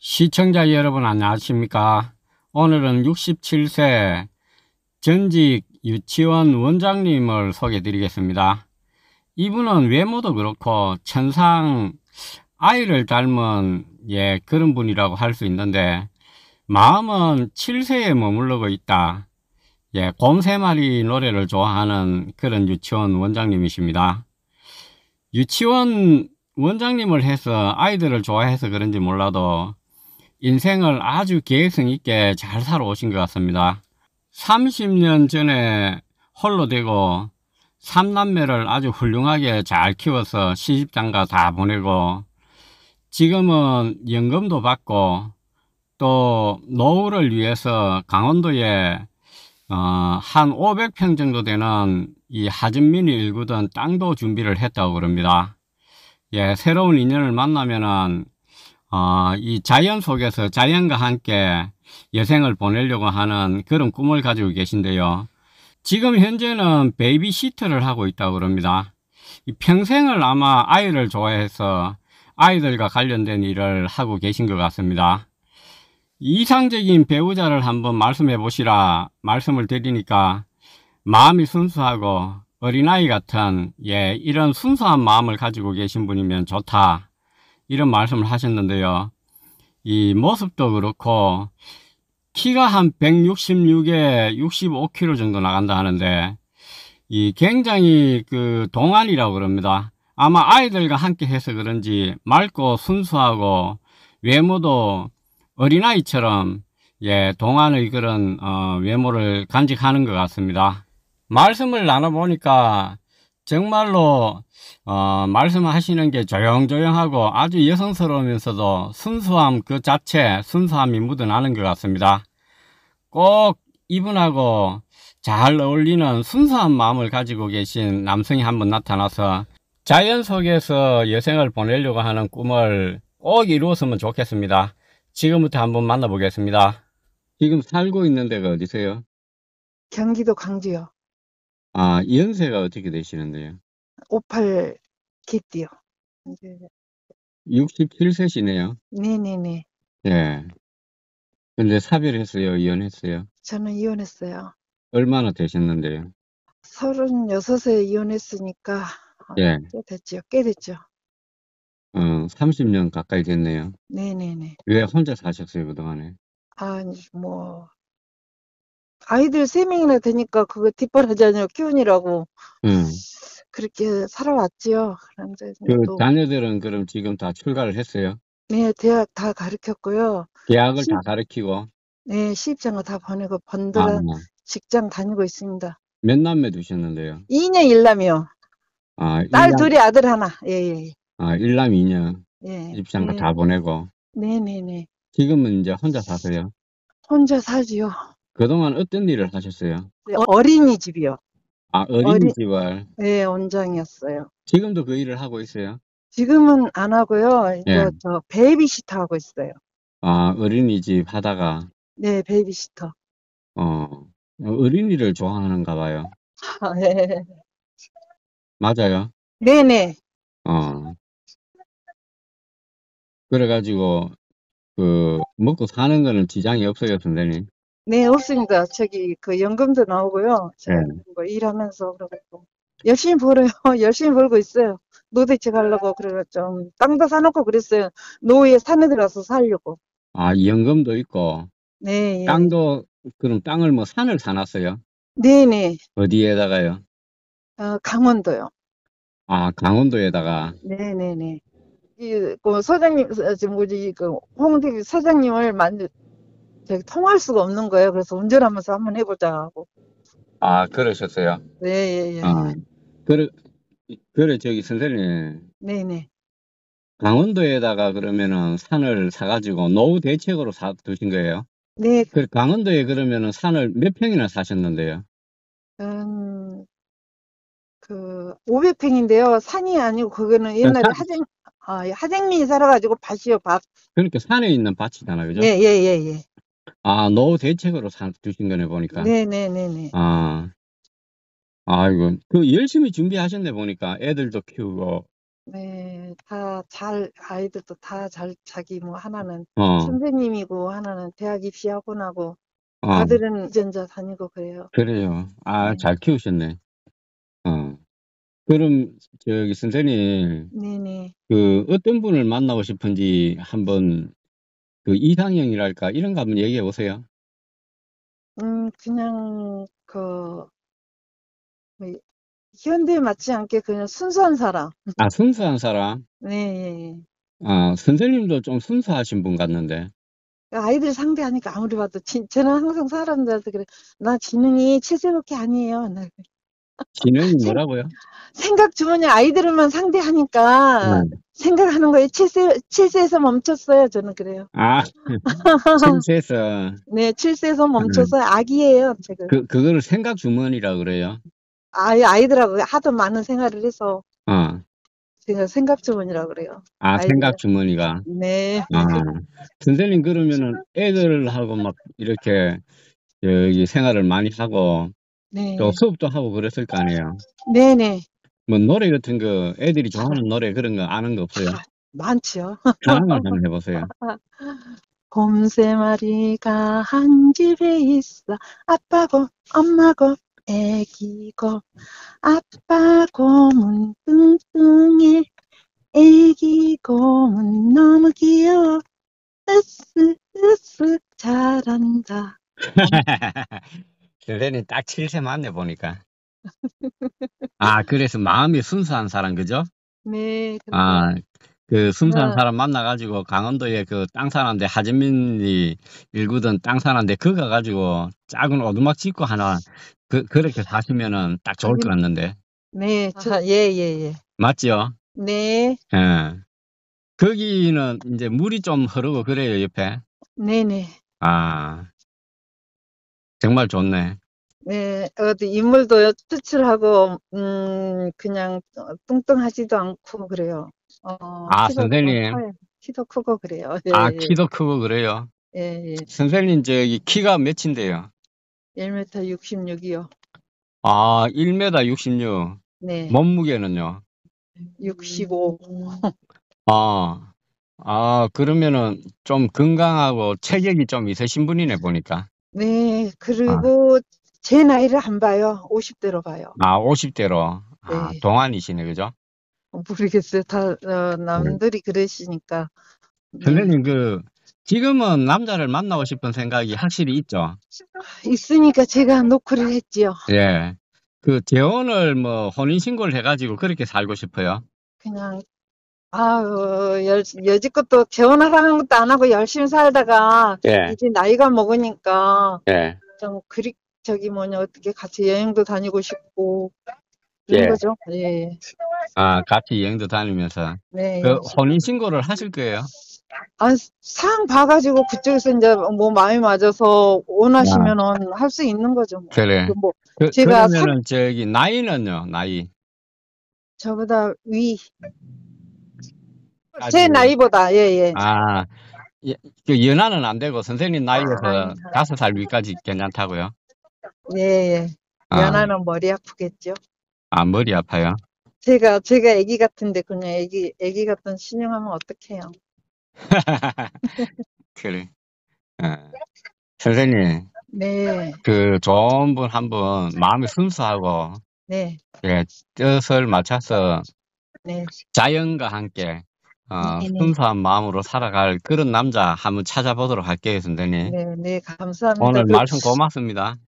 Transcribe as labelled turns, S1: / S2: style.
S1: 시청자 여러분 안녕하십니까? 오늘은 67세 전직 유치원 원장님을 소개해 드리겠습니다. 이분은 외모도 그렇고 천상 아이를 닮은 그런 분이라고 할 수 있는데 마음은 7세에 머무르고 있다. 곰 3마리 노래를 좋아하는 그런 유치원 원장님이십니다. 유치원 원장님을 해서 아이들을 좋아해서 그런지 몰라도 인생을 아주 계획성 있게 잘 살아오신 것 같습니다. 30년 전에 홀로 되고 3남매를 아주 훌륭하게 잘 키워서 시집장가 다 보내고 지금은 연금도 받고 또 노후를 위해서 강원도에 한 500평 정도 되는 이 하전민이 일구던 땅도 준비를 했다고 그럽니다. 새로운 인연을 만나면은 이 자연 속에서 자연과 함께 여생을 보내려고 하는 그런 꿈을 가지고 계신데요. 지금 현재는 베이비시터를 하고 있다고 그럽니다. 평생을 아마 아이를 좋아해서 아이들과 관련된 일을 하고 계신 것 같습니다. 이상적인 배우자를 한번 말씀해 보시라 말씀을 드리니까 마음이 순수하고 어린아이 같은 이런 순수한 마음을 가지고 계신 분이면 좋다, 이런 말씀을 하셨는데요. 이 모습도 그렇고 키가 한 166에 65kg 정도 나간다 하는데 이 굉장히 그 동안이라고 그럽니다. 아마 아이들과 함께 해서 그런지 맑고 순수하고 외모도 어린아이처럼 동안의 그런 외모를 간직하는 것 같습니다. 말씀을 나눠보니까 정말로 말씀하시는 게 조용조용하고 아주 여성스러우면서도 순수함 그 자체, 순수함이 묻어나는 것 같습니다. 꼭 이분하고 잘 어울리는 순수한 마음을 가지고 계신 남성이 한번 나타나서 자연 속에서 여생을 보내려고 하는 꿈을 꼭 이루었으면 좋겠습니다. 지금부터 한번 만나보겠습니다. 지금 살고 있는 데가 어디세요?
S2: 경기도 광주요.
S1: 연세가 어떻게 되시는데요?
S2: 58 개띠요.
S1: 67세시네요.
S2: 네네네.
S1: 근데 사별했어요? 이혼했어요?
S2: 저는 이혼했어요.
S1: 얼마나 되셨는데요?
S2: 36에 이혼했으니까
S1: 예.
S2: 꽤 됐죠. 꽤 됐죠.
S1: 30년 가까이 됐네요.
S2: 네네네.
S1: 왜 혼자 사셨어요, 그동안에?
S2: 뭐 아이들 3명이나 되니까 그거 뒷바라지 아니고 키우느라고 그렇게 살아왔지요. 그런데
S1: 그
S2: 또
S1: 자녀들은 그럼 지금 다 출가를 했어요?
S2: 네, 대학 다 가르쳤고요.
S1: 대학을 다
S2: 시
S1: 가르치고?
S2: 네, 시집장가 다 보내고
S1: 아,
S2: 번들한 직장 다니고 있습니다.
S1: 몇 남매 두셨는데요?
S2: 2녀 1남이요. 딸
S1: 일남,
S2: 둘이 아들 하나. 예.
S1: 일남, 이녀,
S2: 예.
S1: 집장가
S2: 예.
S1: 다 보내고.
S2: 네네네.
S1: 지금은 이제 혼자 사세요?
S2: 혼자 살지요.
S1: 그동안 어떤 일을 하셨어요?
S2: 어린이집이요.
S1: 어린이집을.
S2: 네, 원장이었어요.
S1: 지금도 그 일을 하고 있어요?
S2: 지금은 안 하고요.
S1: 예.
S2: 이제 저 베이비시터 하고 있어요.
S1: 어린이집 하다가,
S2: 네, 베이비시터.
S1: 어린이를 좋아하는가 봐요.
S2: 네.
S1: 맞아요?
S2: 네네.
S1: 어, 그래가지고, 먹고 사는 거는 지장이 없어요, 선생님?
S2: 네, 없습니다. 그 연금도 나오고요.
S1: 예.
S2: 뭐 일하면서 그러고 열심히 벌어요. 열심히 벌고 있어요. 노대책 하려고 그래서 좀 땅도 사놓고 그랬어요. 노후에 산에 들어가서 살려고.
S1: 연금도 있고,
S2: 네, 예.
S1: 그럼 땅을 산을 사놨어요?
S2: 네네.
S1: 어디에다가요?
S2: 강원도요.
S1: 강원도에다가.
S2: 네네네. 그 사장님, 홍대 사장님을 통할 수가 없는 거예요. 그래서 운전하면서 한번 해보자 하고.
S1: 그러셨어요?
S2: 네, 예, 예,
S1: 어,
S2: 예.
S1: 그래, 저기 선생님.
S2: 네네.
S1: 강원도에다가 그러면은 산을 사가지고 노후 대책으로 두신 거예요?
S2: 네,
S1: 강원도에 그러면은 산을 몇 평이나 사셨는데요?
S2: 음, 500평인데요. 산이 아니고, 그거는 옛날에 하쟁민이 살아가지고 밭이요, 밭.
S1: 그러니까 산에 있는 밭이잖아요, 그죠?
S2: 예, 예, 예, 예.
S1: 노후 대책으로 두신 거네, 보니까.
S2: 네네네네.
S1: 아이고, 열심히 준비하셨네, 보니까. 애들도 키우고,
S2: 네, 아이들도 다 자기 뭐 하나는
S1: 어,
S2: 선생님이고 하나는 대학 입시학원하고
S1: 어,
S2: 아들은 유전자 다니고 그래요.
S1: 그래요. 아,
S2: 네,
S1: 잘 키우셨네. 어. 그럼, 저기, 선생님,
S2: 네네.
S1: 그, 어떤 분을 만나고 싶은지 한번, 그, 이상형이랄까, 이런 거 한번 얘기해 보세요.
S2: 그냥 뭐, 현대에 맞지 않게 그냥 순수한 사람.
S1: 아, 순수한 사람?
S2: 네, 예, 예.
S1: 아, 선생님도 좀 순수하신 분 같는데.
S2: 아이들 상대하니까 아무리 봐도 저는 항상 사람들한테 그래. 나 지능이 7세밖에 아니에요. 나
S1: 진행이
S2: 생,
S1: 뭐라고요?
S2: 생각 주머니 아이들만 상대하니까
S1: 네.
S2: 생각하는 거에 7세에서 멈췄어요. 저는 그래요.
S1: 아, 실수해서,
S2: 네, 7세에서
S1: 음,
S2: 멈춰서 아기예요. 제가
S1: 그거를 생각 주머니라 그래요.
S2: 아이들하고 하도 많은 생활을 해서
S1: 어,
S2: 제가 생각 주머니라고 그래요.
S1: 아,
S2: 아이들.
S1: 생각 주머니가.
S2: 네,
S1: 아, 선생님 그러면은 애들하고 막 이렇게 여기 생활을 많이 하고 또
S2: 네,
S1: 수업도 하고 그랬을 거 아니에요.
S2: 네, 네.
S1: 뭐 노래 같은 거 애들이
S2: 다,
S1: 좋아하는 노래 그런 거 아는 거 없어요?
S2: 다 많지요.
S1: 하나만 한번 해보세요.
S2: 곰 3마리가 한 집에 있어. 아빠고, 엄마고, 애기고. 아빠 곰은 뚱뚱해. 애기 곰은 너무 귀여워. 으쓱, 으쓱, 잘한다.
S1: 선생님 딱 7세 맞네 보니까. 아, 그래서 마음이 순수한 사람 그죠?
S2: 네, 그래요.
S1: 아, 그 순수한
S2: 나,
S1: 사람 만나가지고 강원도에 그 땅 사는데 하진민이 일구던 땅 사는데 그 가가지고 작은 오두막 짓고 하나 그렇게 사시면은 딱 좋을 것
S2: 하긴,
S1: 같는데
S2: 네, 예, 예, 예.
S1: 맞죠?
S2: 네,
S1: 예. 거기는 이제 물이 좀 흐르고 그래요 옆에.
S2: 네네.
S1: 아, 정말 좋네.
S2: 네, 어디 인물도 추출하고, 그냥 뚱뚱하지도 않고 그래요.
S1: 아, 선생님.
S2: 키도 크고 그래요. 예,
S1: 아,
S2: 예,
S1: 키도 크고 그래요.
S2: 예, 예.
S1: 선생님 저기 키가 몇인데요?
S2: 1m 66이요.
S1: 아, 1m 66.
S2: 네,
S1: 몸무게는요?
S2: 65.
S1: 아, 아, 그러면은 좀 건강하고 체격이 좀 있으신 분이네, 보니까.
S2: 네,
S1: 아,
S2: 그리고 제 나이를 안 봐요. 50대로 봐요.
S1: 아, 50대로. 아,
S2: 네,
S1: 동안이시네, 그죠?
S2: 모르겠어요.
S1: 네.
S2: 남들이 그러시니까. 네,
S1: 선생님, 지금은 남자를 만나고 싶은 생각이 확실히 있죠?
S2: 있으니까 제가 노크를 했지요.
S1: 예. 재혼을 혼인신고를 해가지고 그렇게 살고 싶어요.
S2: 그냥 아유, 여지껏 재혼하라는 것도 안 하고 열심히 살다가
S1: 예,
S2: 이제 나이가 먹으니까
S1: 예,
S2: 좀 어떻게 같이 여행도 다니고 싶고 그런
S1: 예.
S2: 거죠. 예.
S1: 아, 같이 여행도 다니면서.
S2: 네.
S1: 혼인신고를 하실 거예요?
S2: 아, 상 봐가지고 그쪽에서 이제 뭐 마음이 맞아서
S1: 아,
S2: 원하시면은 할 수 있는 거죠. 뭐.
S1: 그래.
S2: 뭐 제가
S1: 그러면은 나이는요, 나이.
S2: 저보다 제
S1: 아직,
S2: 나이보다 예, 예.
S1: 아, 예, 연하는 안 되고 선생님 나이에서
S2: 아니,
S1: 5살 위까지 괜찮다고요?
S2: 예, 예.
S1: 아,
S2: 연하는 머리 아프겠죠.
S1: 아, 머리 아파요?
S2: 제가 애기 같은데 그냥 애기 같은 신용하면 어떡해요.
S1: 그래. 어. 선생님,
S2: 네,
S1: 좋은 분 한 분, 마음이 순수하고,
S2: 네,
S1: 예, 뜻을 맞춰서
S2: 네,
S1: 자연과 함께,
S2: 네, 네,
S1: 순수한 마음으로 살아갈 그런 남자 한번 찾아보도록 할게요, 선생님.
S2: 네, 네, 감사합니다.
S1: 오늘 말씀 고맙습니다.